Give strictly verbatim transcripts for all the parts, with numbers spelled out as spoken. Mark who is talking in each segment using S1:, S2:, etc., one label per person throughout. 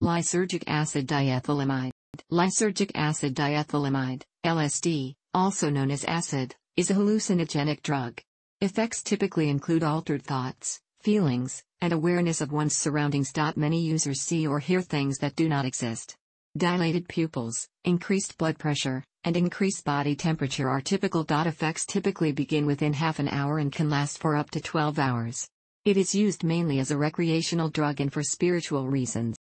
S1: Lysergic acid diethylamide. Lysergic acid diethylamide, L S D, also known as acid, is a hallucinogenic drug. Effects typically include altered thoughts, feelings, and awareness of one's surroundings. Many users see or hear things that do not exist. Dilated pupils, increased blood pressure, and increased body temperature are typical. Effects typically begin within half an hour and can last for up to twelve hours. It is used mainly as a recreational drug and for spiritual reasons.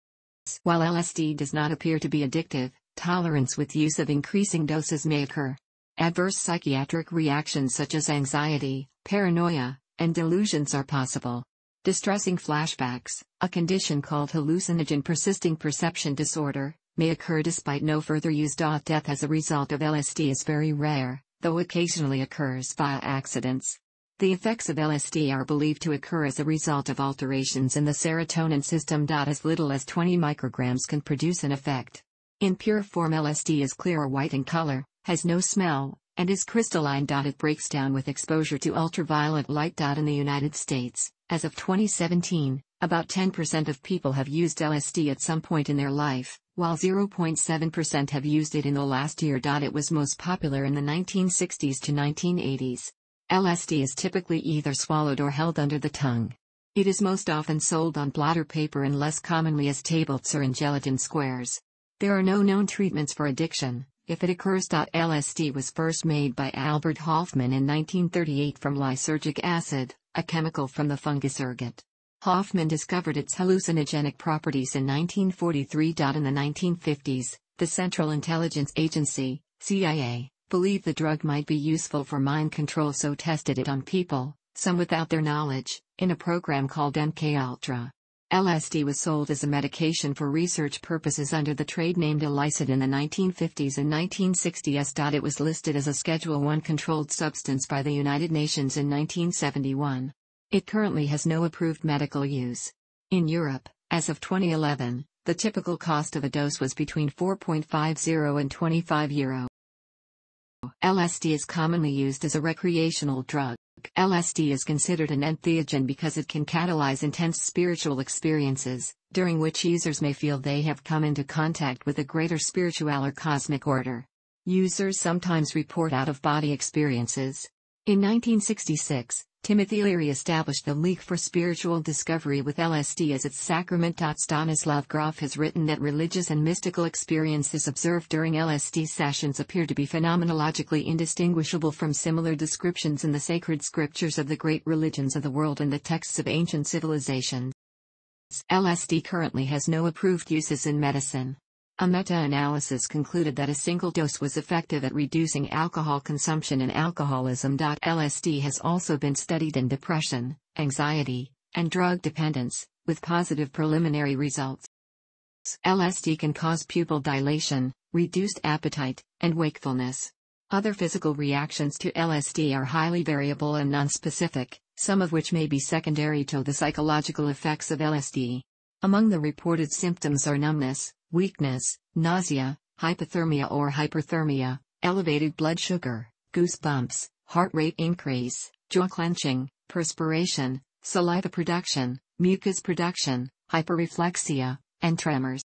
S1: While L S D does not appear to be addictive, tolerance with use of increasing doses may occur. Adverse psychiatric reactions such as anxiety, paranoia, and delusions are possible. Distressing flashbacks, a condition called hallucinogen persisting perception disorder, may occur despite no further use. Death as a result of L S D is very rare, though occasionally occurs via accidents. The effects of L S D are believed to occur as a result of alterations in the serotonin system. As little as twenty micrograms can produce an effect. In pure form, L S D is clear or white in color, has no smell, and is crystalline. It breaks down with exposure to ultraviolet light. In the United States, as of twenty seventeen, about ten percent of people have used L S D at some point in their life, while zero point seven percent have used it in the last year. It was most popular in the nineteen sixties to nineteen eighties. L S D is typically either swallowed or held under the tongue. It is most often sold on blotter paper and less commonly as tablets or in gelatin squares. There are no known treatments for addiction, if it occurs. L S D was first made by Albert Hofmann in nineteen thirty-eight from lysergic acid, a chemical from the fungus ergot. Hofmann discovered its hallucinogenic properties in nineteen forty-three. In the nineteen fifties, the Central Intelligence Agency, C I A, believed the drug might be useful for mind control, so tested it on people, some without their knowledge, in a program called M K Ultra. L S D was sold as a medication for research purposes under the trade name Delicid in the nineteen fifties and nineteen sixties. It was listed as a Schedule one controlled substance by the United Nations in nineteen seventy-one. It currently has no approved medical use. In Europe, as of twenty eleven, the typical cost of a dose was between four point five zero and twenty-five euro. L S D is commonly used as a recreational drug. L S D is considered an entheogen because it can catalyze intense spiritual experiences, during which users may feel they have come into contact with a greater spiritual or cosmic order. Users sometimes report out-of-body experiences. In nineteen sixty-six, Timothy Leary established the League for Spiritual Discovery with L S D as its sacrament. Stanislav Grof has written that religious and mystical experiences observed during L S D sessions appear to be phenomenologically indistinguishable from similar descriptions in the sacred scriptures of the great religions of the world and the texts of ancient civilizations. L S D currently has no approved uses in medicine. A meta-analysis concluded that a single dose was effective at reducing alcohol consumption and alcoholism. L S D has also been studied in depression, anxiety, and drug dependence, with positive preliminary results. L S D can cause pupil dilation, reduced appetite, and wakefulness. Other physical reactions to L S D are highly variable and nonspecific, some of which may be secondary to the psychological effects of L S D. Among the reported symptoms are numbness, weakness, nausea, hypothermia or hyperthermia, elevated blood sugar, goosebumps, heart rate increase, jaw clenching, perspiration, saliva production, mucus production, hyperreflexia, and tremors.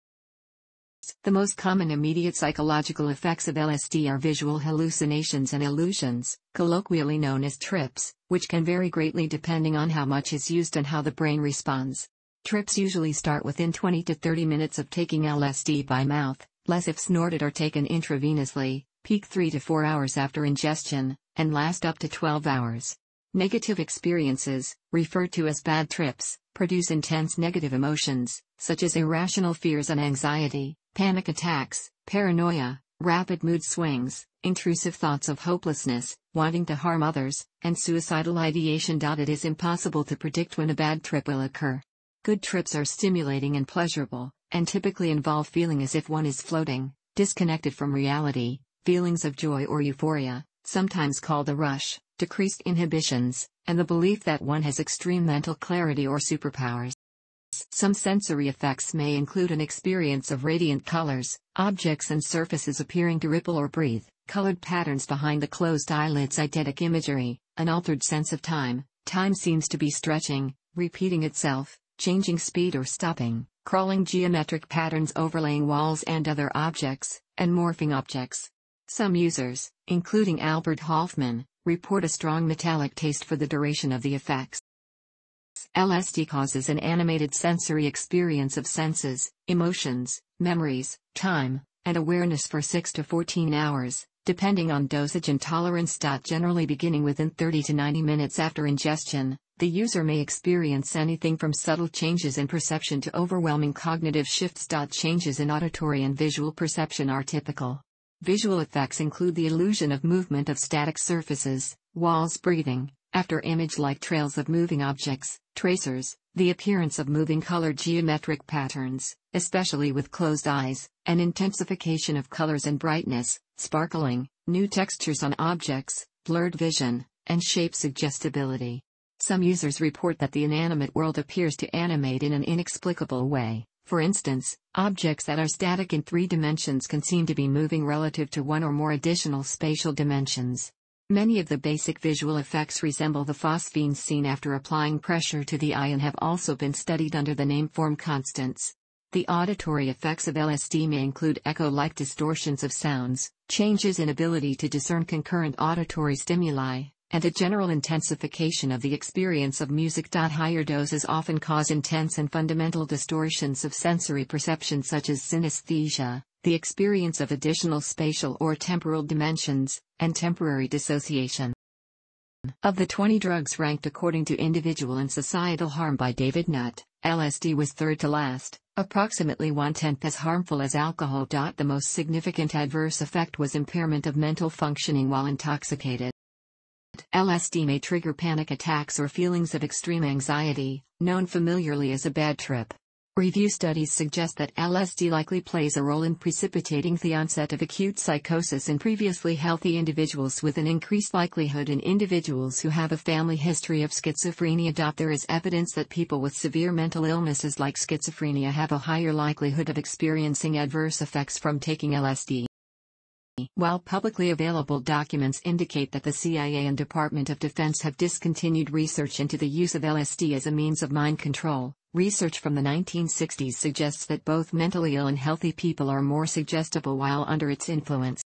S1: The most common immediate psychological effects of L S D are visual hallucinations and illusions, colloquially known as trips, which can vary greatly depending on how much is used and how the brain responds. Trips usually start within twenty to thirty minutes of taking L S D by mouth, less if snorted or taken intravenously, peak three to four hours after ingestion, and last up to twelve hours. Negative experiences, referred to as bad trips, produce intense negative emotions, such as irrational fears and anxiety, panic attacks, paranoia, rapid mood swings, intrusive thoughts of hopelessness, wanting to harm others, and suicidal ideation. It is impossible to predict when a bad trip will occur. Good trips are stimulating and pleasurable, and typically involve feeling as if one is floating, disconnected from reality, feelings of joy or euphoria, sometimes called a rush, decreased inhibitions, and the belief that one has extreme mental clarity or superpowers. Some sensory effects may include an experience of radiant colors, objects and surfaces appearing to ripple or breathe, colored patterns behind the closed eyelids, eidetic imagery, an altered sense of time, time seems to be stretching, repeating itself, changing speed or stopping, crawling geometric patterns overlaying walls and other objects, and morphing objects. Some users, including Albert Hoffman, report a strong metallic taste for the duration of the effects. L S D causes an animated sensory experience of senses, emotions, memories, time, and awareness for six to fourteen hours, depending on dosage and tolerance. Generally beginning within thirty to ninety minutes after ingestion, the user may experience anything from subtle changes in perception to overwhelming cognitive shifts. Changes in auditory and visual perception are typical. Visual effects include the illusion of movement of static surfaces, walls, breathing, after image like trails of moving objects, tracers, the appearance of moving colored geometric patterns, especially with closed eyes, an intensification of colors and brightness, sparkling, new textures on objects, blurred vision, and shape suggestibility. Some users report that the inanimate world appears to animate in an inexplicable way. For instance, objects that are static in three dimensions can seem to be moving relative to one or more additional spatial dimensions. Many of the basic visual effects resemble the phosphenes seen after applying pressure to the eye and have also been studied under the name form constants. The auditory effects of L S D may include echo-like distortions of sounds, changes in ability to discern concurrent auditory stimuli, and a general intensification of the experience of music. Higher doses often cause intense and fundamental distortions of sensory perception such as synesthesia, the experience of additional spatial or temporal dimensions, and temporary dissociation. Of the twenty drugs ranked according to individual and societal harm by David Nutt, L S D was third to last, approximately one-tenth as harmful as alcohol. The most significant adverse effect was impairment of mental functioning while intoxicated. L S D may trigger panic attacks or feelings of extreme anxiety, known familiarly as a bad trip. Review studies suggest that L S D likely plays a role in precipitating the onset of acute psychosis in previously healthy individuals, with an increased likelihood in individuals who have a family history of schizophrenia. There is evidence that people with severe mental illnesses like schizophrenia have a higher likelihood of experiencing adverse effects from taking L S D. While publicly available documents indicate that the C I A and Department of Defense have discontinued research into the use of L S D as a means of mind control, research from the nineteen sixties suggests that both mentally ill and healthy people are more suggestible while under its influence.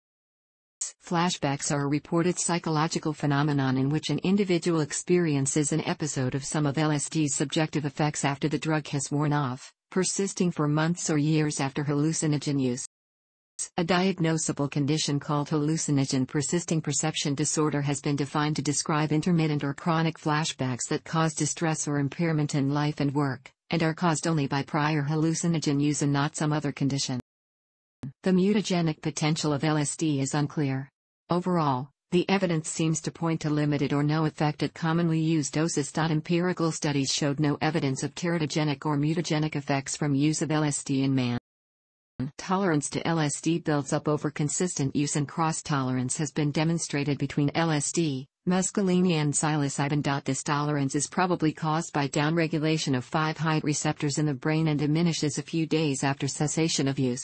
S1: Flashbacks are a reported psychological phenomenon in which an individual experiences an episode of some of L S D's subjective effects after the drug has worn off, persisting for months or years after hallucinogen use. A diagnosable condition called hallucinogen persisting perception disorder has been defined to describe intermittent or chronic flashbacks that cause distress or impairment in life and work, and are caused only by prior hallucinogen use and not some other condition. The mutagenic potential of L S D is unclear. Overall, the evidence seems to point to limited or no effect at commonly used doses. Empirical studies showed no evidence of teratogenic or mutagenic effects from use of L S D in man. Tolerance to L S D builds up over consistent use, and cross-tolerance has been demonstrated between L S D, mescaline and psilocybin. This tolerance is probably caused by downregulation of five H receptors in the brain and diminishes a few days after cessation of use.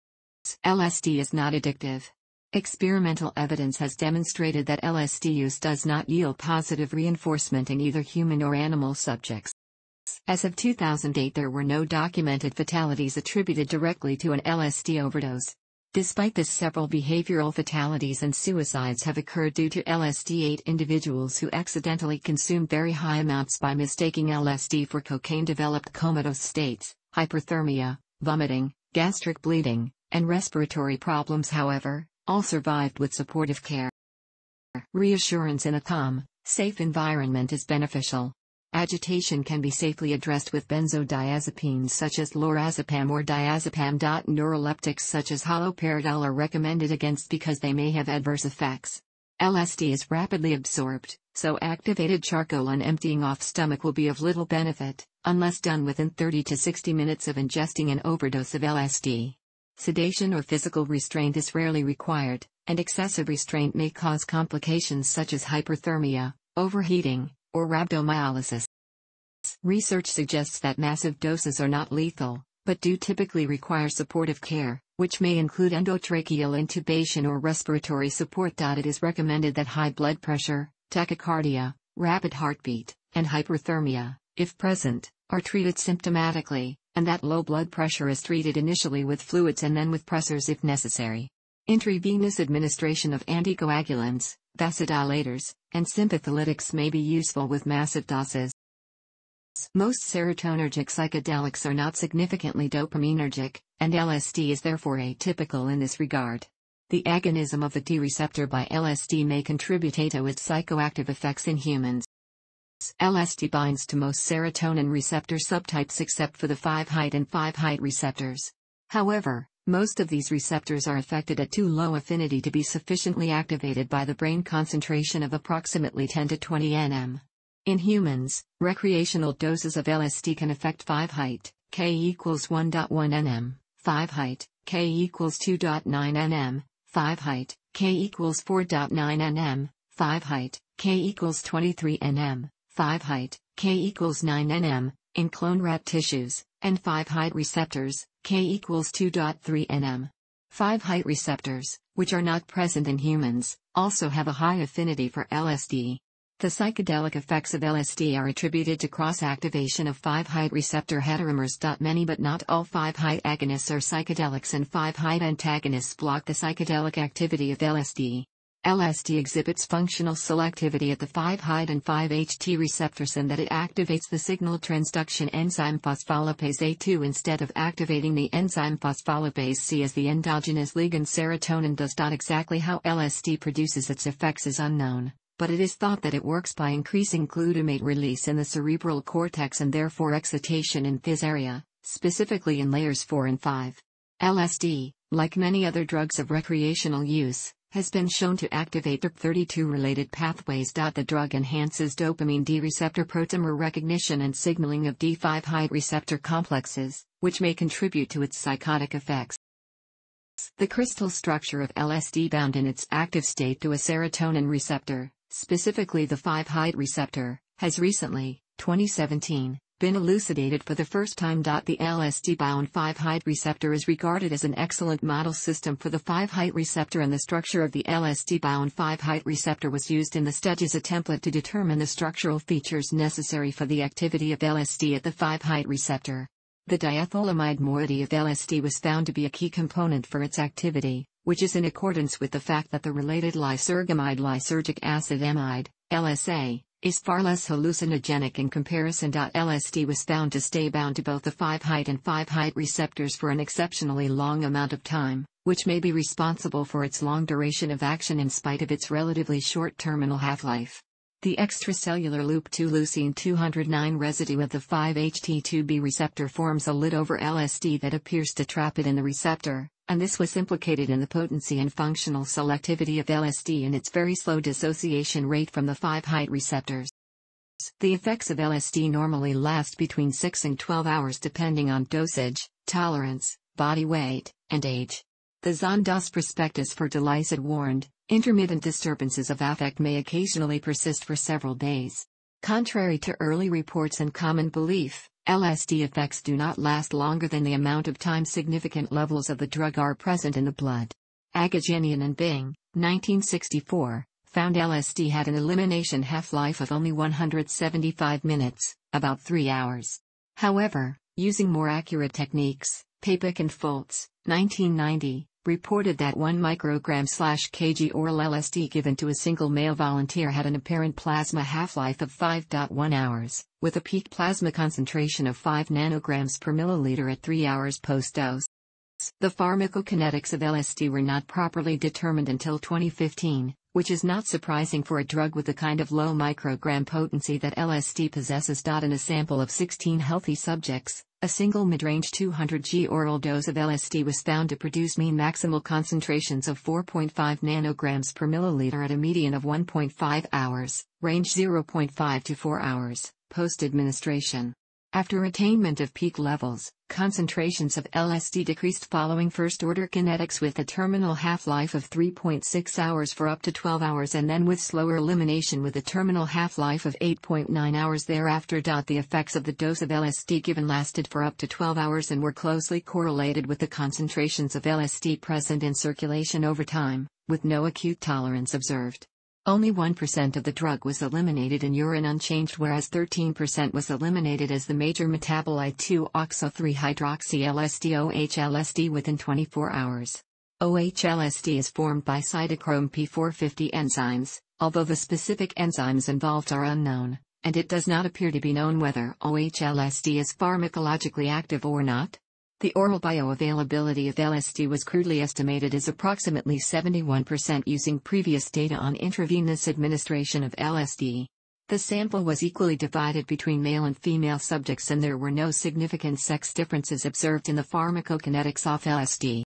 S1: L S D is not addictive. Experimental evidence has demonstrated that L S D use does not yield positive reinforcement in either human or animal subjects. As of two thousand eight, there were no documented fatalities attributed directly to an L S D overdose. Despite this, several behavioral fatalities and suicides have occurred due to L S D. Eight individuals who accidentally consumed very high amounts by mistaking L S D for cocaine developed comatose states, hyperthermia, vomiting, gastric bleeding, and respiratory problems. However, all survived with supportive care. Reassurance in a calm, safe environment is beneficial. Agitation can be safely addressed with benzodiazepines such as lorazepam or diazepam. Neuroleptics such as haloperidol are recommended against because they may have adverse effects. L S D is rapidly absorbed, so activated charcoal and emptying off stomach will be of little benefit, unless done within thirty to sixty minutes of ingesting an overdose of L S D. Sedation or physical restraint is rarely required, and excessive restraint may cause complications such as hyperthermia, overheating, or rhabdomyolysis. Research suggests that massive doses are not lethal, but do typically require supportive care, which may include endotracheal intubation or respiratory support. It is recommended that high blood pressure, tachycardia, rapid heartbeat, and hyperthermia, if present, are treated symptomatically, and that low blood pressure is treated initially with fluids and then with pressors if necessary. Intravenous administration of anticoagulants, vasodilators, and sympatholytics may be useful with massive doses. Most serotonergic psychedelics are not significantly dopaminergic, and L S D is therefore atypical in this regard. The agonism of the D receptor by L S D may contribute to its psychoactive effects in humans. L S D binds to most serotonin receptor subtypes except for the five HT and five H T receptors. However, most of these receptors are affected at too low affinity to be sufficiently activated by the brain concentration of approximately ten to twenty nanomolar. In humans, recreational doses of L S D can affect five H T, K equals one point one nanomolar, five H T, K equals two point nine nanomolar, five H T, K equals four point nine nanomolar, five H T, K equals twenty-three nanomolar, five H T, K equals nine nanomolar, in clone rat tissues, and five H T receptors, K equals two point three nanomolar. five H T receptors, which are not present in humans, also have a high affinity for L S D. The psychedelic effects of L S D are attributed to cross-activation of five H T receptor heteromers. Many but not all five H T agonists are psychedelics and five H T antagonists block the psychedelic activity of L S D. L S D exhibits functional selectivity at the five H T and five H T receptors in that it activates the signal transduction enzyme phospholipase A two instead of activating the enzyme phospholipase C as the endogenous ligand serotonin does. Exactly how L S D produces its effects is unknown, but it is thought that it works by increasing glutamate release in the cerebral cortex and therefore excitation in this area, specifically in layers four and five. L S D, like many other drugs of recreational use, has been shown to activate D R P thirty-two related pathways. The drug enhances dopamine D receptor proteomer recognition and signaling of D five H T receptor complexes, which may contribute to its psychotic effects. The crystal structure of L S D bound in its active state to a serotonin receptor, specifically the five H T receptor, has recently, twenty seventeen, been elucidated for the first time. The L S D-bound five H T receptor is regarded as an excellent model system for the five H T receptor, and the structure of the L S D-bound five H T receptor was used in the study as a template to determine the structural features necessary for the activity of L S D at the five H T receptor. The diethylamide moiety of L S D was found to be a key component for its activity, which is in accordance with the fact that the related lysergamide lysergic acid amide, L S A, is far less hallucinogenic in comparison. L S D was found to stay bound to both the five H T and five H T receptors for an exceptionally long amount of time, which may be responsible for its long duration of action in spite of its relatively short terminal half-life. The extracellular loop two leucine two oh nine residue of the five H T two B receptor forms a lid over L S D that appears to trap it in the receptor, and this was implicated in the potency and functional selectivity of L S D and its very slow dissociation rate from the five H T receptors. The effects of L S D normally last between six and twelve hours depending on dosage, tolerance, body weight, and age. The Zondas prospectus for Delisad warned, intermittent disturbances of affect may occasionally persist for several days. Contrary to early reports and common belief, L S D effects do not last longer than the amount of time significant levels of the drug are present in the blood. Agajanian and Bing, nineteen sixty-four, found L S D had an elimination half-life of only one hundred seventy-five minutes, about three hours. However, using more accurate techniques, Papik and Foltz, nineteen ninety, reported that one microgram per kilogram oral L S D given to a single male volunteer had an apparent plasma half-life of five point one hours, with a peak plasma concentration of five nanograms per milliliter at three hours post-dose. The pharmacokinetics of L S D were not properly determined until twenty fifteen, which is not surprising for a drug with the kind of low microgram potency that L S D possesses. In a sample of sixteen healthy subjects, a single mid-range two hundred gram oral dose of L S D was found to produce mean maximal concentrations of four point five nanograms per milliliter at a median of one point five hours, range zero point five to four hours, post-administration. After attainment of peak levels, concentrations of L S D decreased following first-order kinetics with a terminal half-life of three point six hours for up to twelve hours and then with slower elimination with a terminal half-life of eight point nine hours thereafter. The effects of the dose of L S D given lasted for up to twelve hours and were closely correlated with the concentrations of L S D present in circulation over time, with no acute tolerance observed. Only one percent of the drug was eliminated in urine unchanged, whereas thirteen percent was eliminated as the major metabolite two oxo three hydroxy L S D O H L S D within twenty-four hours. O H L S D is formed by cytochrome P four fifty enzymes, although the specific enzymes involved are unknown, and it does not appear to be known whether O H L S D is pharmacologically active or not. The oral bioavailability of L S D was crudely estimated as approximately seventy-one percent using previous data on intravenous administration of L S D. The sample was equally divided between male and female subjects, and there were no significant sex differences observed in the pharmacokinetics of L S D.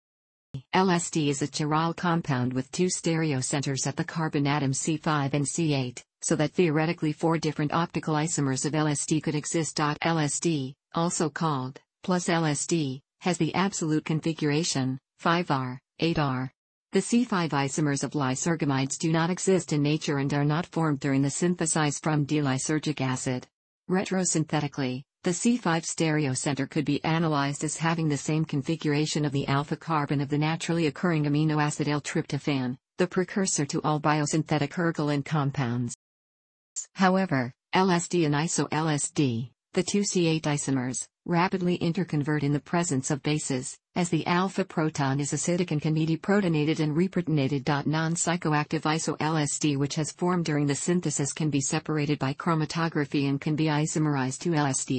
S1: L S D is a chiral compound with two stereocenters at the carbon atom C five and C eight, so that theoretically four different optical isomers of L S D could exist. L S D, also called plus L S D, has the absolute configuration five R, eight R. The C five isomers of lysergamides do not exist in nature and are not formed during the synthesis from D-lysergic acid. Retrosynthetically, the C five stereocenter could be analyzed as having the same configuration of the alpha carbon of the naturally occurring amino acid L-tryptophan, the precursor to all biosynthetic ergoline compounds. However, L S D and iso-L S D, the two C eight isomers, rapidly interconvert in the presence of bases, as the alpha proton is acidic and can be deprotonated and reprotonated. Non-psychoactive iso-L S D, which has formed during the synthesis, can be separated by chromatography and can be isomerized to L S D.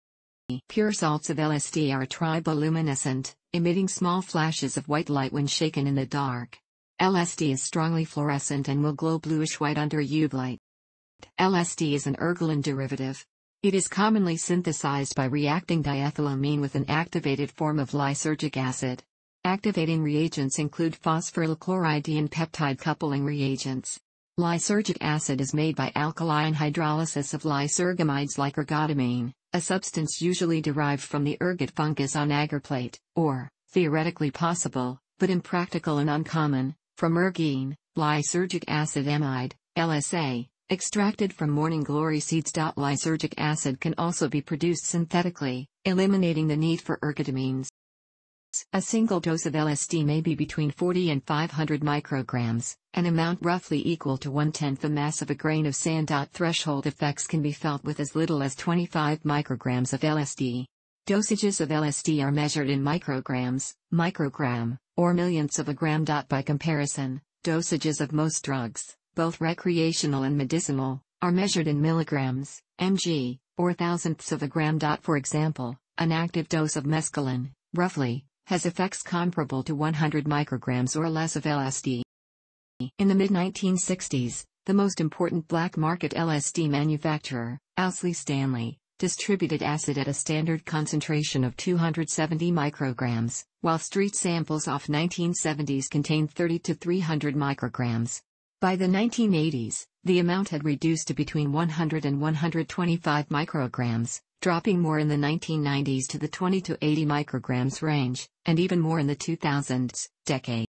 S1: Pure salts of L S D are triboluminescent, emitting small flashes of white light when shaken in the dark. L S D is strongly fluorescent and will glow bluish-white under U V light. L S D is an ergoline derivative. It is commonly synthesized by reacting diethylamine with an activated form of lysergic acid. Activating reagents include phosphoryl chloride and peptide coupling reagents. Lysergic acid is made by alkaline hydrolysis of lysergamides like ergotamine, a substance usually derived from the ergot fungus on agar plate, or, theoretically possible, but impractical and uncommon, from ergine, lysergic acid amide, L S A. Extracted from morning glory seeds. Lysergic acid can also be produced synthetically, eliminating the need for ergotamines. A single dose of L S D may be between forty and five hundred micrograms, an amount roughly equal to one-tenth the mass of a grain of sand. Threshold effects can be felt with as little as twenty-five micrograms of L S D. Dosages of L S D are measured in micrograms, microgram, or millionths of a gram. By comparison, dosages of most drugs, both recreational and medicinal, are measured in milligrams, mg, or thousandths of a gram. For example, an active dose of mescaline, roughly, has effects comparable to one hundred micrograms or less of L S D. In the mid nineteen sixties, the most important black market L S D manufacturer, Owsley Stanley, distributed acid at a standard concentration of two hundred seventy micrograms, while street samples of nineteen seventies contained thirty to three hundred micrograms. By the nineteen eighties, the amount had reduced to between one hundred and one hundred twenty-five micrograms, dropping more in the nineteen nineties to the twenty to eighty micrograms range, and even more in the two thousands decade.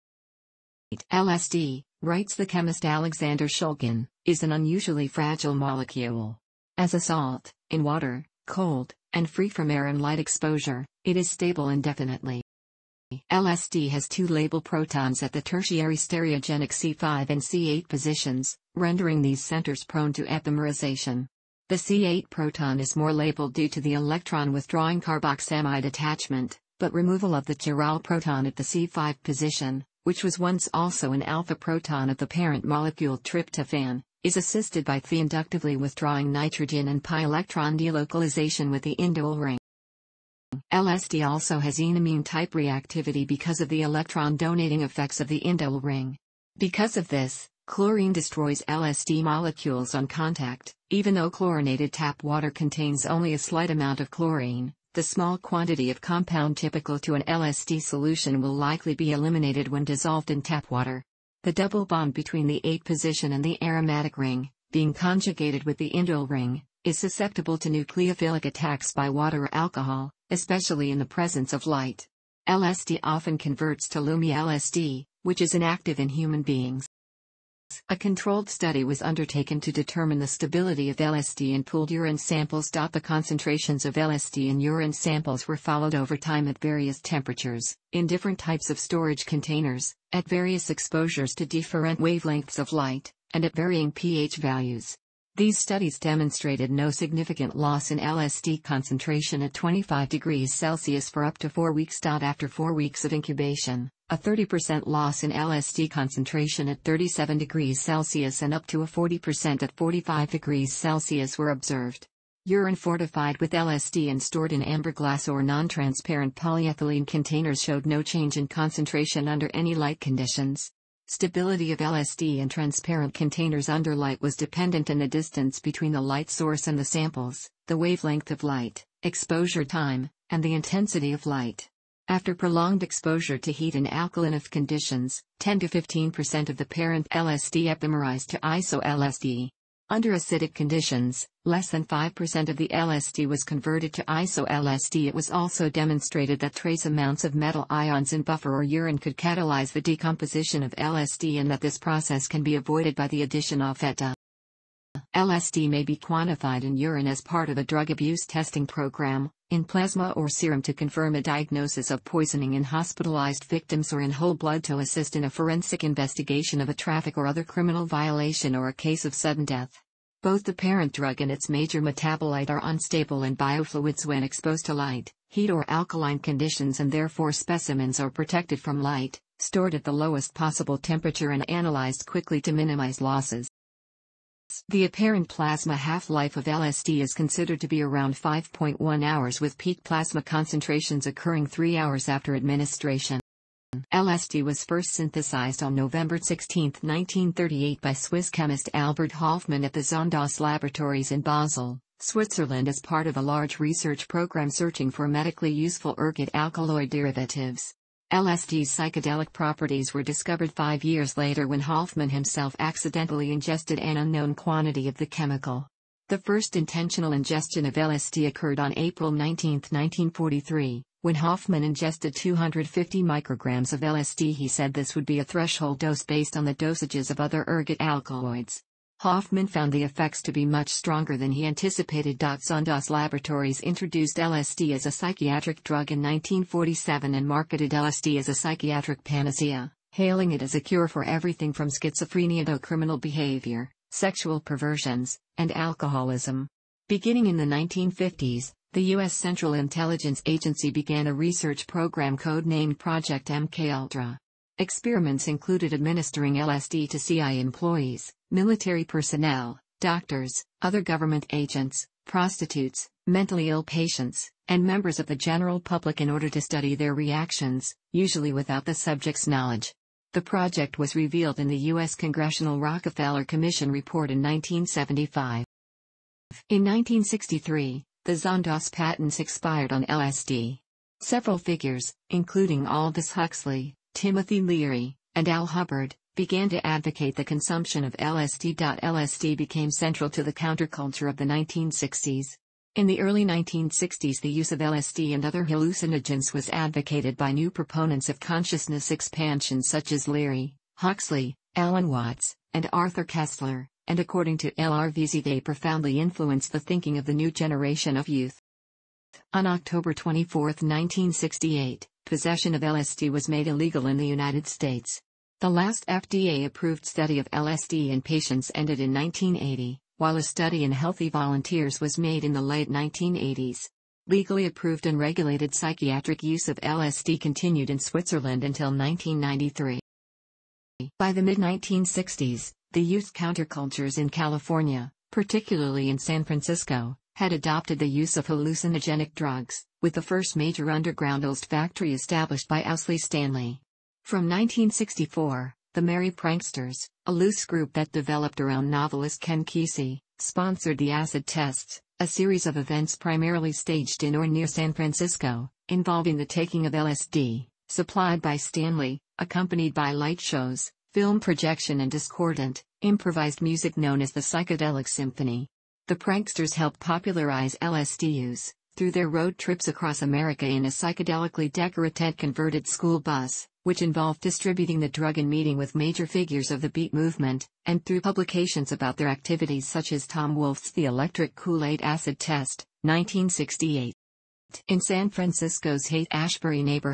S1: L S D, writes the chemist Alexander Shulgin, is an unusually fragile molecule. As a salt, in water, cold, and free from air and light exposure, it is stable indefinitely. L S D has two label protons at the tertiary stereogenic C five and C eight positions, rendering these centers prone to epimerization. The C eight proton is more labeled due to the electron withdrawing carboxamide attachment, but removal of the chiral proton at the C five position, which was once also an alpha proton of the parent molecule tryptophan, is assisted by the-inductively withdrawing nitrogen and pi electron delocalization with the indole ring. L S D also has enamine type reactivity because of the electron-donating effects of the indole ring. Because of this, chlorine destroys L S D molecules on contact. Even though chlorinated tap water contains only a slight amount of chlorine, the small quantity of compound typical to an L S D solution will likely be eliminated when dissolved in tap water. The double bond between the eight position and the aromatic ring, being conjugated with the indole ring, is susceptible to nucleophilic attacks by water or alcohol, especially in the presence of light. L S D often converts to Lumi-L S D, which is inactive in human beings. A controlled study was undertaken to determine the stability of L S D in pooled urine samples. The concentrations of L S D in urine samples were followed over time at various temperatures, in different types of storage containers, at various exposures to different wavelengths of light, and at varying pH values. These studies demonstrated no significant loss in L S D concentration at twenty-five degrees Celsius for up to four weeks. After four weeks of incubation, a thirty percent loss in L S D concentration at thirty-seven degrees Celsius and up to a forty percent at forty-five degrees Celsius were observed. Urine fortified with L S D and stored in amber glass or non-transparent polyethylene containers showed no change in concentration under any light conditions. Stability of L S D in transparent containers under light was dependent on the distance between the light source and the samples, the wavelength of light, exposure time, and the intensity of light. After prolonged exposure to heat and alkalinity conditions, ten to fifteen percent of the parent L S D epimerized to iso-L S D. Under acidic conditions, less than five percent of the L S D was converted to iso-L S D. It was also demonstrated that trace amounts of metal ions in buffer or urine could catalyze the decomposition of L S D and that this process can be avoided by the addition of E T A. L S D may be quantified in urine as part of a drug abuse testing program, in plasma or serum to confirm a diagnosis of poisoning in hospitalized victims or in whole blood to assist in a forensic investigation of a traffic or other criminal violation or a case of sudden death. Both the parent drug and its major metabolite are unstable in biofluids when exposed to light, heat or alkaline conditions, and therefore specimens are protected from light, stored at the lowest possible temperature and analyzed quickly to minimize losses. The apparent plasma half-life of L S D is considered to be around five point one hours, with peak plasma concentrations occurring three hours after administration. L S D was first synthesized on November sixteenth, nineteen thirty-eight by Swiss chemist Albert Hofmann at the Zondas laboratories in Basel, Switzerland, as part of a large research program searching for medically useful ergot alkaloid derivatives. L S D's psychedelic properties were discovered five years later when Hofmann himself accidentally ingested an unknown quantity of the chemical. The first intentional ingestion of L S D occurred on April nineteenth, nineteen forty-three, when Hofmann ingested two hundred fifty micrograms of L S D. He said this would be a threshold dose based on the dosages of other ergot alkaloids. Hofmann found the effects to be much stronger than he anticipated. Zondas Laboratories introduced L S D as a psychiatric drug in nineteen forty-seven and marketed L S D as a psychiatric panacea, hailing it as a cure for everything from schizophrenia to criminal behavior, sexual perversions, and alcoholism. Beginning in the nineteen fifties, the U S Central Intelligence Agency began a research program codenamed Project M K Ultra. Experiments included administering L S D to C I A employees, military personnel, doctors, other government agents, prostitutes, mentally ill patients, and members of the general public in order to study their reactions, usually without the subject's knowledge. The project was revealed in the U S Congressional Rockefeller Commission report in nineteen seventy-five. In nineteen sixty-three, the Zondas patents expired on L S D. Several figures, including Aldous Huxley, Timothy Leary, and Al Hubbard, began to advocate the consumption of L S D. L S D became central to the counterculture of the nineteen sixties. In the early nineteen sixties, the use of L S D and other hallucinogens was advocated by new proponents of consciousness expansion such as Leary, Huxley, Alan Watts, and Arthur Koestler, and according to L R V Z they profoundly influenced the thinking of the new generation of youth. On October twenty-fourth, nineteen sixty-eight, possession of L S D was made illegal in the United States. The last F D A-approved study of L S D in patients ended in nineteen eighty, while a study in healthy volunteers was made in the late nineteen eighties. Legally approved and regulated psychiatric use of L S D continued in Switzerland until nineteen ninety-three. By the mid nineteen sixties, the youth countercultures in California, particularly in San Francisco, had adopted the use of hallucinogenic drugs, with the first major underground olfactory established by Owsley Stanley. From nineteen sixty-four, the Merry Pranksters, a loose group that developed around novelist Ken Kesey, sponsored the acid tests, a series of events primarily staged in or near San Francisco, involving the taking of L S D, supplied by Stanley, accompanied by light shows, film projection and discordant, improvised music known as the Psychedelic Symphony. The pranksters helped popularize L S D use, through their road trips across America in a psychedelically decorated converted school bus, which involved distributing the drug and meeting with major figures of the Beat movement, and through publications about their activities such as Tom Wolfe's The Electric Kool-Aid Acid Test, nineteen sixty-eight. In San Francisco's Haight-Ashbury neighborhood,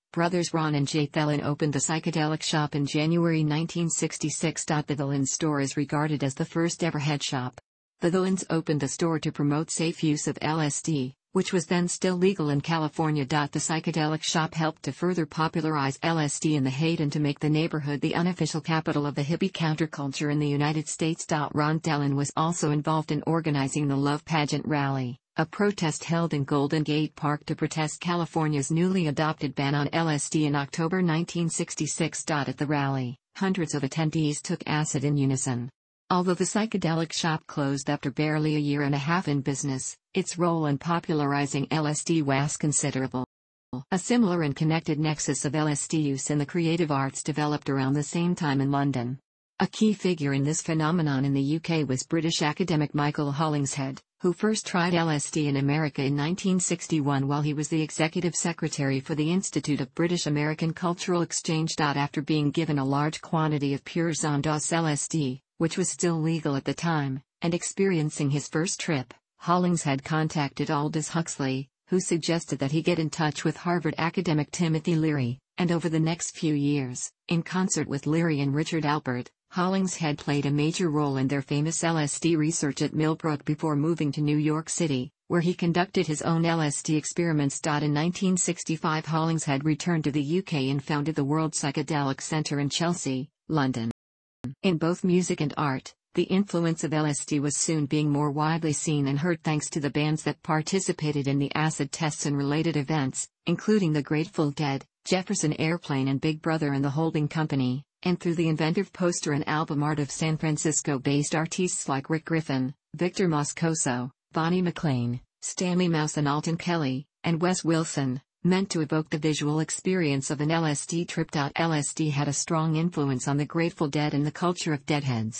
S1: Brothers Ron and Jay Thelen opened the psychedelic shop in January nineteen sixty-six. The Thelen store is regarded as the first ever head shop. The Thelens opened the store to promote safe use of L S D, which was then still legal in California. The psychedelic shop helped to further popularize L S D in the Haight and to make the neighborhood the unofficial capital of the hippie counterculture in the United States. Ron Thelen was also involved in organizing the Love Pageant Rally, a protest held in Golden Gate Park to protest California's newly adopted ban on L S D in October nineteen sixty-six. At the rally, hundreds of attendees took acid in unison. Although the psychedelic shop closed after barely a year and a half in business, its role in popularizing L S D was considerable. A similar and connected nexus of L S D use in the creative arts developed around the same time in London. A key figure in this phenomenon in the U K was British academic Michael Hollingshead, who first tried L S D in America in nineteen sixty-one while he was the executive secretary for the Institute of British American Cultural Exchange. After being given a large quantity of pure Zondas L S D, which was still legal at the time, and experiencing his first trip, Hollingshead contacted Aldous Huxley, who suggested that he get in touch with Harvard academic Timothy Leary, and over the next few years, in concert with Leary and Richard Alpert, Hollingshead played a major role in their famous L S D research at Millbrook before moving to New York City, where he conducted his own L S D experiments. In nineteen sixty-five, Hollingshead returned to the U K and founded the World Psychedelic Centre in Chelsea, London. In both music and art, the influence of L S D was soon being more widely seen and heard thanks to the bands that participated in the acid tests and related events, including the Grateful Dead, Jefferson Airplane and Big Brother and the Holding Company, and through the inventive poster and album art of San Francisco-based artists like Rick Griffin, Victor Moscoso, Bonnie McLean, Stanley Mouse and Alton Kelly, and Wes Wilson, meant to evoke the visual experience of an L S D trip. L S D had a strong influence on the Grateful Dead and the culture of Deadheads.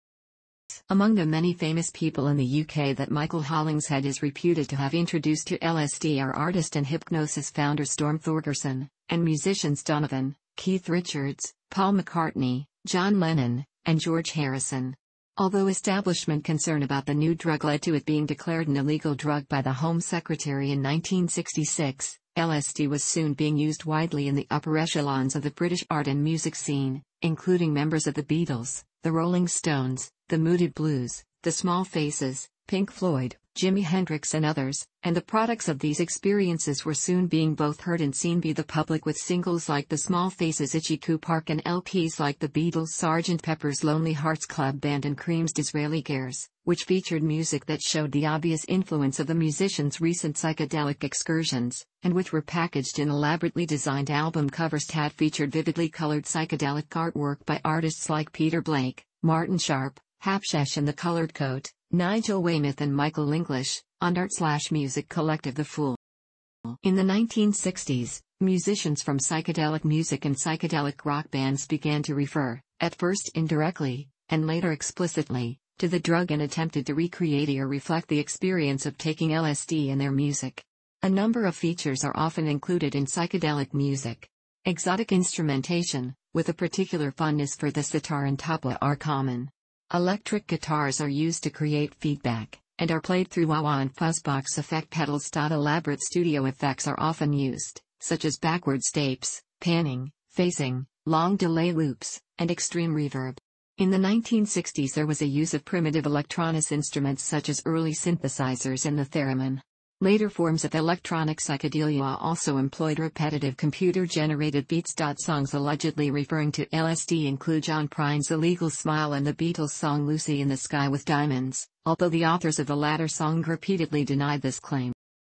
S1: Among the many famous people in the U K that Michael Hollingshead is reputed to have introduced to L S D are artist and Hipgnosis founder Storm Thorgerson, and musicians Donovan, Keith Richards, Paul McCartney, John Lennon, and George Harrison. Although establishment concern about the new drug led to it being declared an illegal drug by the Home Secretary in nineteen sixty-six, L S D was soon being used widely in the upper echelons of the British art and music scene, including members of the Beatles, the Rolling Stones, the Moody Blues, the Small Faces, Pink Floyd, Jimi Hendrix and others, and the products of these experiences were soon being both heard and seen by the public with singles like the Small Faces' Itchy Coo Park and L Ps like the Beatles' Sergeant Pepper's Lonely Hearts Club Band and Cream's Disraeli Gears, which featured music that showed the obvious influence of the musicians' recent psychedelic excursions, and which were packaged in elaborately designed album covers that featured vividly colored psychedelic artwork by artists like Peter Blake, Martin Sharp, Hapshesh and the Colored Coat, Nigel Weymouth and Michael English, on art-slash-music collective The Fool. In the nineteen sixties, musicians from psychedelic music and psychedelic rock bands began to refer, at first indirectly, and later explicitly, to the drug and attempted to recreate or reflect the experience of taking L S D in their music. A number of features are often included in psychedelic music. Exotic instrumentation, with a particular fondness for the sitar and tabla, are common. Electric guitars are used to create feedback, and are played through wah-wah and fuzzbox effect pedals. Elaborate studio effects are often used, such as backwards tapes, panning, phasing, long delay loops, and extreme reverb. In the nineteen sixties there was a use of primitive electronic instruments such as early synthesizers and the theremin. Later forms of electronic psychedelia also employed repetitive computer-generated beats. Songs allegedly referring to L S D include John Prine's Illegal Smile and the Beatles' song Lucy in the Sky with Diamonds, although the authors of the latter song repeatedly denied this claim.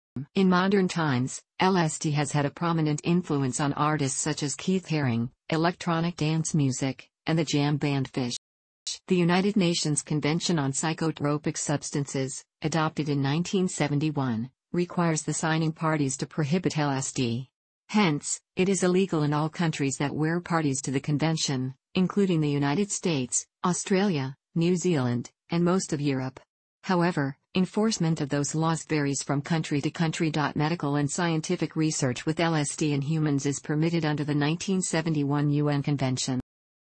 S1: In modern times, L S D has had a prominent influence on artists such as Keith Haring, electronic dance music, and the jam band Phish. The United Nations Convention on Psychotropic Substances, adopted in nineteen seventy-one, requires the signing parties to prohibit L S D. Hence, it is illegal in all countries that were parties to the convention, including the United States, Australia, New Zealand, and most of Europe. However, enforcement of those laws varies from country to country. Medical and scientific research with L S D in humans is permitted under the nineteen seventy-one U N Convention.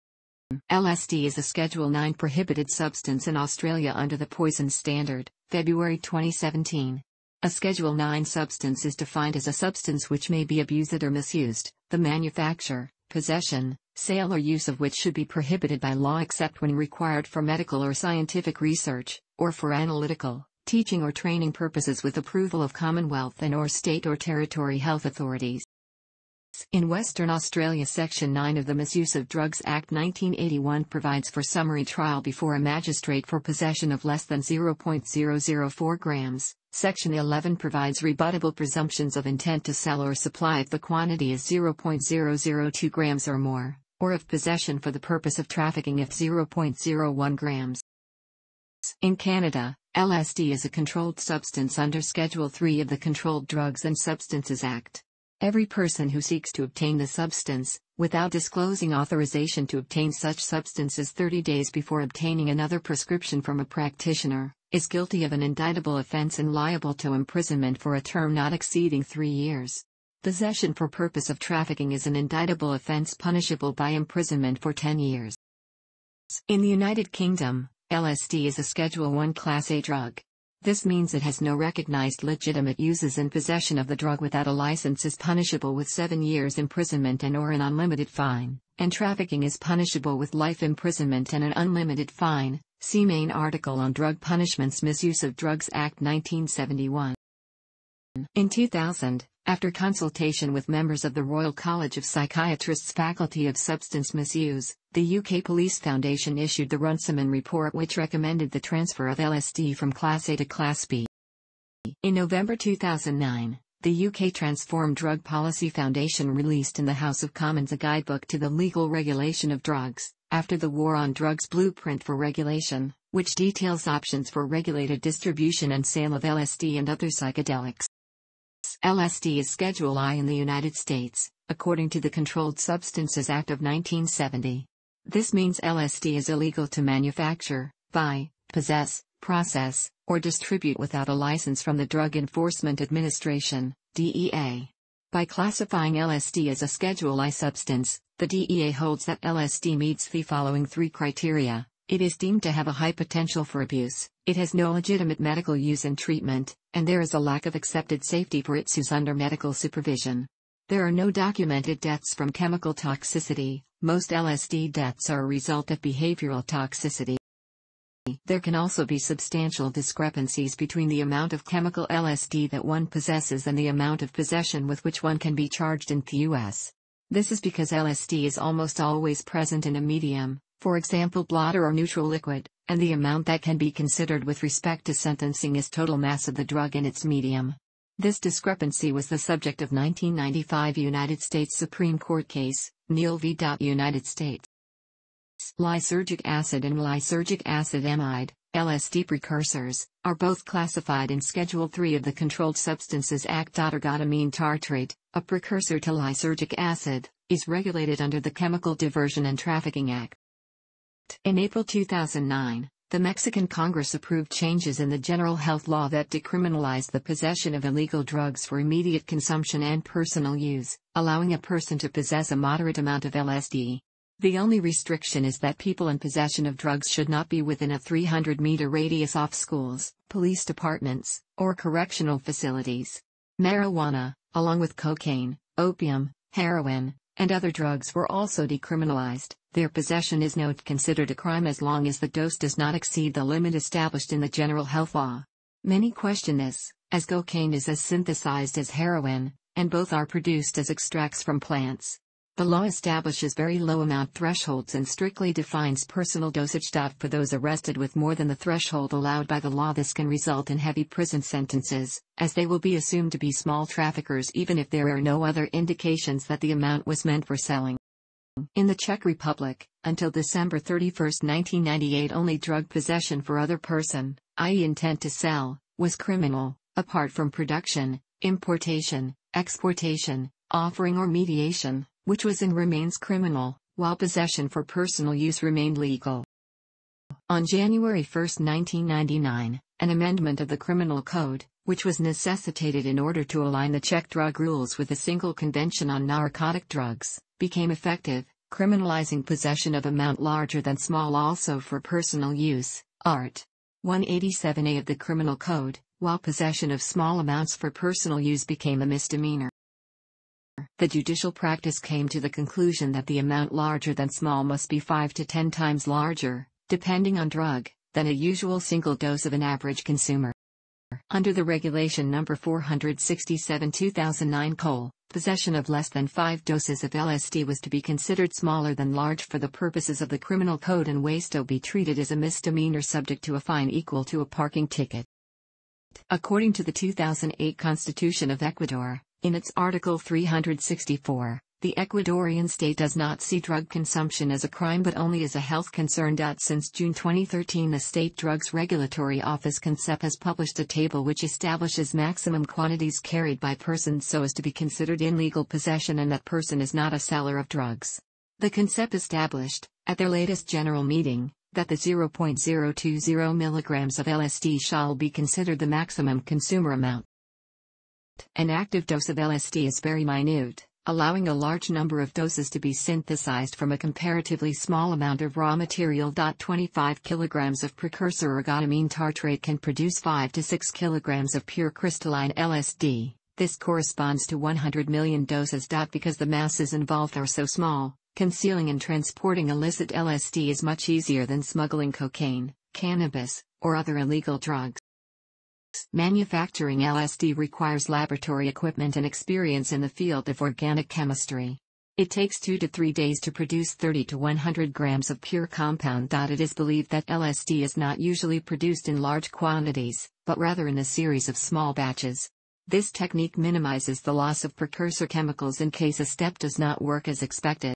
S1: L S D is a Schedule nine prohibited substance in Australia under the Poison Standard, February twenty seventeen. A Schedule nine substance is defined as a substance which may be abused or misused, the manufacture, possession, sale or use of which should be prohibited by law except when required for medical or scientific research, or for analytical, teaching or training purposes with approval of Commonwealth and or state or territory health authorities. In Western Australia, Section nine of the Misuse of Drugs Act nineteen eighty-one provides for summary trial before a magistrate for possession of less than zero point zero zero four grams. Section eleven provides rebuttable presumptions of intent to sell or supply if the quantity is zero point zero zero two grams or more, or of possession for the purpose of trafficking if zero point zero one grams. In Canada, L S D is a controlled substance under Schedule three of the Controlled Drugs and Substances Act. Every person who seeks to obtain the substance, without disclosing authorization to obtain such substances thirty days before obtaining another prescription from a practitioner, is guilty of an indictable offense and liable to imprisonment for a term not exceeding three years. Possession for purpose of trafficking is an indictable offense punishable by imprisonment for ten years. In the United Kingdom, L S D is a Schedule one Class A drug. This means it has no recognized legitimate uses, and possession of the drug without a license is punishable with seven years imprisonment and or an unlimited fine, and trafficking is punishable with life imprisonment and an unlimited fine. See main article on Drug Punishments Misuse of Drugs Act nineteen seventy-one. In two thousand, after consultation with members of the Royal College of Psychiatrists Faculty of Substance Misuse, the U K Police Foundation issued the Runciman Report, which recommended the transfer of L S D from Class A to Class B. In November two thousand nine, the U K Transform Drug Policy Foundation released in the House of Commons a guidebook to the legal regulation of drugs, After the War on Drugs Blueprint for Regulation, which details options for regulated distribution and sale of L S D and other psychedelics. L S D is Schedule I in the United States, according to the Controlled Substances Act of nineteen seventy. This means L S D is illegal to manufacture, buy, possess, process, or distribute without a license from the Drug Enforcement Administration, D E A. By classifying L S D as a Schedule I substance, the D E A holds that L S D meets the following three criteria. It is deemed to have a high potential for abuse, it has no legitimate medical use and treatment, and there is a lack of accepted safety for its use under medical supervision. There are no documented deaths from chemical toxicity. Most L S D deaths are a result of behavioral toxicity. There can also be substantial discrepancies between the amount of chemical L S D that one possesses and the amount of possession with which one can be charged in the U S. This is because L S D is almost always present in a medium, for example blood or neutral liquid, and the amount that can be considered with respect to sentencing is total mass of the drug in its medium. This discrepancy was the subject of nineteen ninety-five United States Supreme Court case, Neal v. United States. Lysergic acid and lysergic acid amide, L S D precursors, are both classified in Schedule three of the Controlled Substances Act. Ergotamine tartrate, a precursor to lysergic acid, is regulated under the Chemical Diversion and Trafficking Act. In April two thousand nine, the Mexican Congress approved changes in the general health law that decriminalized the possession of illegal drugs for immediate consumption and personal use, allowing a person to possess a moderate amount of L S D. The only restriction is that people in possession of drugs should not be within a three hundred meter radius of schools, police departments, or correctional facilities. Marijuana, along with cocaine, opium, heroin, and other drugs were also decriminalized. Their possession is not considered a crime as long as the dose does not exceed the limit established in the general health law. Many question this, as cocaine is as synthesized as heroin, and both are produced as extracts from plants. The law establishes very low amount thresholds and strictly defines personal dosage. For those arrested with more than the threshold allowed by the law, this can result in heavy prison sentences, as they will be assumed to be small traffickers even if there are no other indications that the amount was meant for selling. In the Czech Republic, until December thirty-first nineteen ninety-eight, only drug possession for other person, that is intent to sell, was criminal, apart from production, importation, exportation, offering or mediation, which was and remains criminal, while possession for personal use remained legal. On January first nineteen ninety-nine, an amendment of the Criminal Code, which was necessitated in order to align the Czech drug rules with the Single Convention on Narcotic Drugs, became effective, criminalizing possession of amount larger than small also for personal use. Art. one eighty-seven A of the Criminal Code, while possession of small amounts for personal use became a misdemeanor. The judicial practice came to the conclusion that the amount larger than small must be five to ten times larger, depending on drug, than a usual single dose of an average consumer. Under the Regulation Number four sixty-seven two thousand nine Col, possession of less than five doses of L S D was to be considered smaller than large for the purposes of the Criminal Code and was to be treated as a misdemeanor subject to a fine equal to a parking ticket. According to the two thousand eight Constitution of Ecuador, in its Article three hundred sixty-four, the Ecuadorian state does not see drug consumption as a crime but only as a health concern. Since June twenty thirteen, the State Drugs Regulatory Office CONCEP has published a table which establishes maximum quantities carried by persons so as to be considered in legal possession and that person is not a seller of drugs. The CONCEP established, at their latest general meeting, that the zero point zero two zero milligrams of L S D shall be considered the maximum consumer amount. An active dose of L S D is very minute, allowing a large number of doses to be synthesized from a comparatively small amount of raw material. twenty-five kilograms of precursor ergotamine tartrate can produce five to six kilograms of pure crystalline L S D. This corresponds to one hundred million doses. Because the masses involved are so small, concealing and transporting illicit L S D is much easier than smuggling cocaine, cannabis, or other illegal drugs. Manufacturing L S D requires laboratory equipment and experience in the field of organic chemistry. It takes two to three days to produce thirty to one hundred grams of pure compound. It is believed that L S D is not usually produced in large quantities, but rather in a series of small batches. This technique minimizes the loss of precursor chemicals in case a step does not work as expected.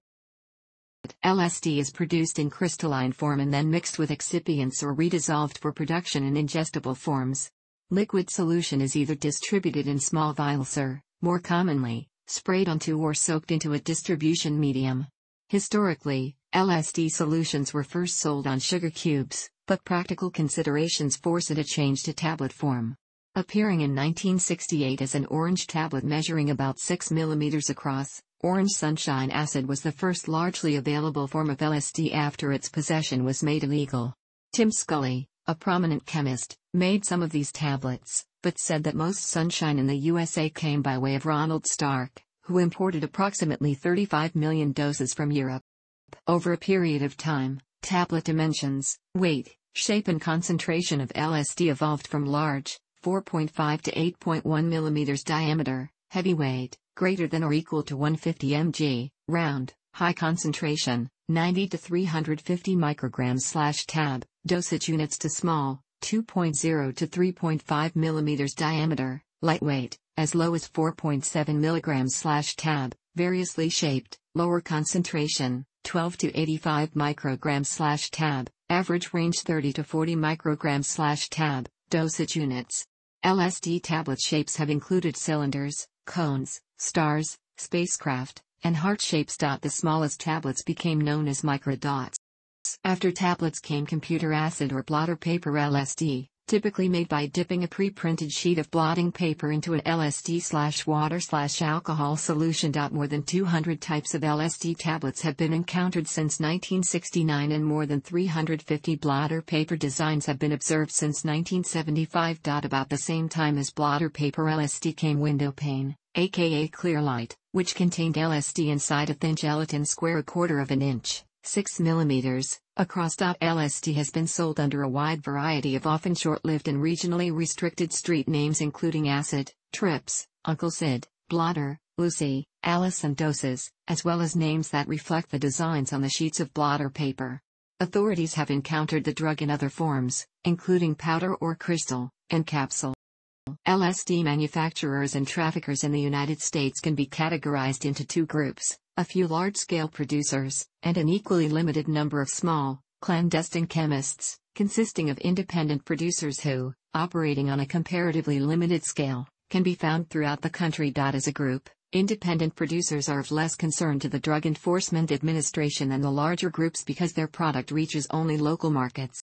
S1: L S D is produced in crystalline form and then mixed with excipients or redissolved for production in ingestible forms. Liquid solution is either distributed in small vials or, more commonly, sprayed onto or soaked into a distribution medium. Historically, L S D solutions were first sold on sugar cubes, but practical considerations forced a change to tablet form. Appearing in nineteen sixty-eight as an orange tablet measuring about six millimeters across, orange sunshine acid was the first largely available form of L S D after its possession was made illegal. Tim Scully, a prominent chemist, made some of these tablets, but said that most sunshine in the U S A came by way of Ronald Stark, who imported approximately thirty-five million doses from Europe. Over a period of time, tablet dimensions, weight, shape and concentration of L S D evolved from large, four point five to eight point one millimeters diameter, heavyweight, greater than or equal to one hundred fifty milligrams, round, high concentration, ninety to three hundred fifty micrograms slash tab, dosage units to small, two point zero to three point five millimeters diameter, lightweight, as low as four point seven milligrams slash tab, variously shaped, lower concentration, twelve to eighty-five micrograms slash tab, average range thirty to forty micrograms slash tab, dosage units. L S D tablet shapes have included cylinders, cones, stars, spacecraft, and heart shapes. The smallest tablets became known as microdots. After tablets came computer acid or blotter paper L S D, typically made by dipping a pre-printed sheet of blotting paper into an L S D slash water slash alcohol solution. More than two hundred types of L S D tablets have been encountered since nineteen sixty-nine and more than three hundred fifty blotter paper designs have been observed since nineteen seventy-five. About the same time as blotter paper L S D came window pane, aka clear light, which contained L S D inside a thin gelatin square a quarter of an inch, six millimeters, across. L S D has been sold under a wide variety of often short-lived and regionally restricted street names including Acid, Trips, Uncle Sid, Blotter, Lucy, Alice and Doses, as well as names that reflect the designs on the sheets of blotter paper. Authorities have encountered the drug in other forms, including powder or crystal, and capsule. L S D manufacturers and traffickers in the United States can be categorized into two groups: a few large-scale producers, and an equally limited number of small, clandestine chemists, consisting of independent producers who, operating on a comparatively limited scale, can be found throughout the country. As a group, independent producers are of less concern to the Drug Enforcement Administration than the larger groups because their product reaches only local markets.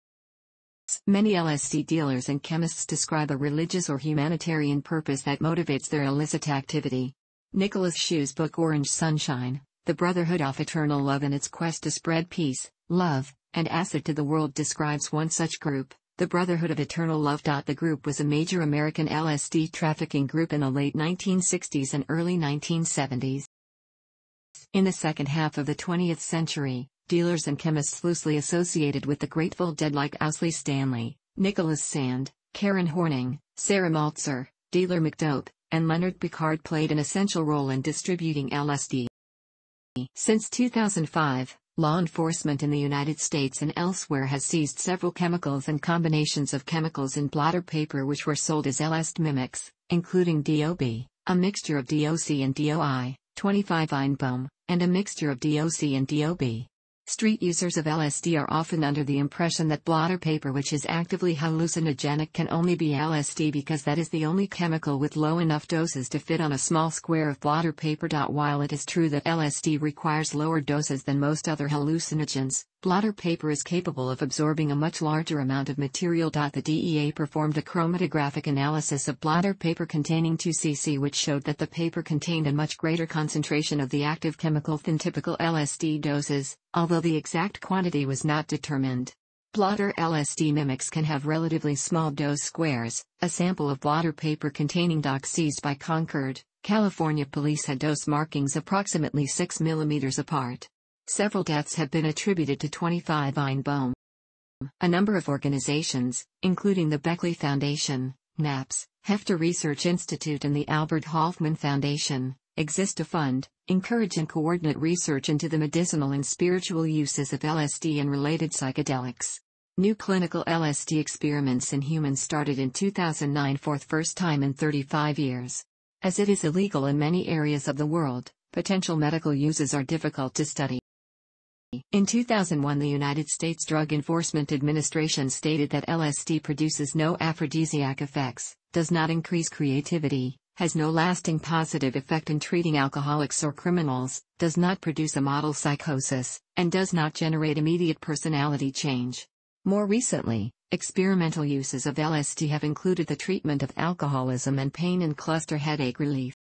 S1: Many L S D dealers and chemists describe a religious or humanitarian purpose that motivates their illicit activity. Nicholas Shue's book Orange Sunshine, The Brotherhood of Eternal Love and its quest to spread peace, love, and acid to the world describes one such group, The Brotherhood of Eternal Love. The group was a major American L S D trafficking group in the late nineteen sixties and early nineteen seventies. In the second half of the twentieth century, dealers and chemists loosely associated with the Grateful Dead like Owsley Stanley, Nicholas Sand, Karen Horning, Sarah Maltzer, Dealer McDope, and Leonard Picard played an essential role in distributing L S D. Since two thousand five, law enforcement in the United States and elsewhere has seized several chemicals and combinations of chemicals in blotter paper which were sold as L S D mimics, including D O B, a mixture of D O C and D O I, twenty-five Einbohm, and a mixture of D O C and D O B. Street users of L S D are often under the impression that blotter paper, which is actively hallucinogenic, can only be L S D because that is the only chemical with low enough doses to fit on a small square of blotter paper. While it is true that L S D requires lower doses than most other hallucinogens, blotter paper is capable of absorbing a much larger amount of material. The D E A performed a chromatographic analysis of blotter paper containing two C C which showed that the paper contained a much greater concentration of the active chemical than typical L S D doses, although the exact quantity was not determined. Blotter L S D mimics can have relatively small dose squares. A sample of blotter paper containing doc seized by Concord, California police had dose markings approximately six millimeters apart. Several deaths have been attributed to twenty-five Einbohm. A number of organizations, including the Beckley Foundation, NAPS, Hefter Research Institute and the Albert Hoffman Foundation, exist to fund, encourage and coordinate research into the medicinal and spiritual uses of L S D and related psychedelics. New clinical L S D experiments in humans started in two thousand nine for the first time in thirty-five years. As it is illegal in many areas of the world, potential medical uses are difficult to study. In two thousand one, the United States Drug Enforcement Administration stated that L S D produces no aphrodisiac effects, does not increase creativity, has no lasting positive effect in treating alcoholics or criminals, does not produce a model psychosis, and does not generate immediate personality change. More recently, experimental uses of L S D have included the treatment of alcoholism and pain and cluster headache relief.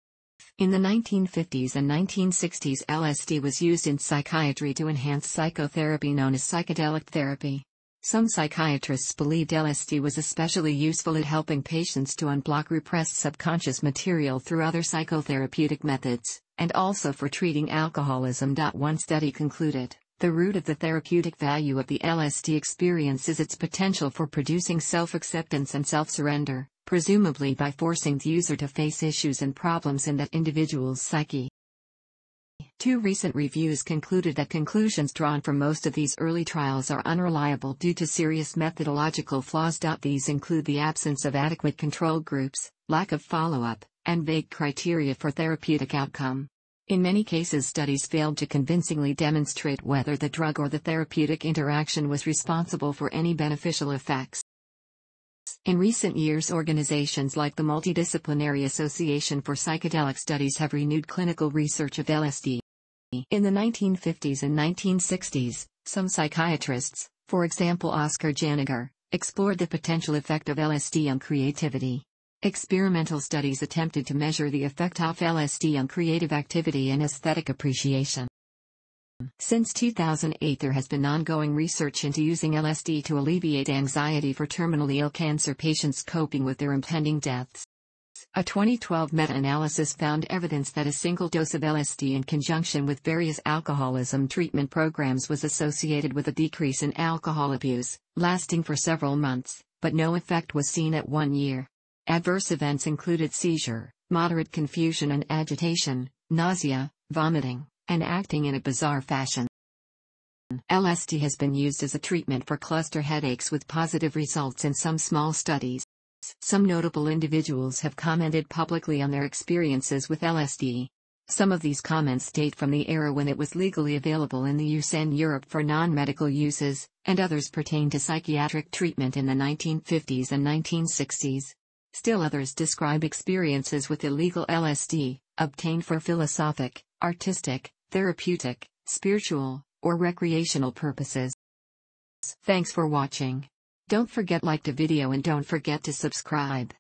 S1: In the nineteen fifties and nineteen sixties, L S D was used in psychiatry to enhance psychotherapy known as psychedelic therapy. Some psychiatrists believed L S D was especially useful at helping patients to unblock repressed subconscious material through other psychotherapeutic methods, and also for treating alcoholism. One study concluded, the root of the therapeutic value of the L S D experience is its potential for producing self-acceptance and self-surrender, presumably by forcing the user to face issues and problems in that individual's psyche. Two recent reviews concluded that conclusions drawn from most of these early trials are unreliable due to serious methodological flaws. These include the absence of adequate control groups, lack of follow-up, and vague criteria for therapeutic outcome. In many cases, studies failed to convincingly demonstrate whether the drug or the therapeutic interaction was responsible for any beneficial effects. In recent years, organizations like the Multidisciplinary Association for Psychedelic Studies have renewed clinical research of L S D. In the nineteen fifties and nineteen sixties, some psychiatrists, for example Oscar Janiger, explored the potential effect of L S D on creativity. Experimental studies attempted to measure the effect of L S D on creative activity and aesthetic appreciation. Since two thousand eight, there has been ongoing research into using L S D to alleviate anxiety for terminally ill cancer patients coping with their impending deaths. A twenty twelve meta-analysis found evidence that a single dose of L S D in conjunction with various alcoholism treatment programs was associated with a decrease in alcohol abuse, lasting for several months, but no effect was seen at one year. Adverse events included seizure, moderate confusion and agitation, nausea, vomiting, and acting in a bizarre fashion. L S D has been used as a treatment for cluster headaches with positive results in some small studies. Some notable individuals have commented publicly on their experiences with L S D. Some of these comments date from the era when it was legally available in the U S and Europe for non-medical uses, and others pertain to psychiatric treatment in the nineteen fifties and nineteen sixties. Still others describe experiences with illegal L S D, obtained for philosophic, artistic, therapeutic, spiritual, or recreational purposes. Thanks for watching. Don't forget to like the video and don't forget to subscribe.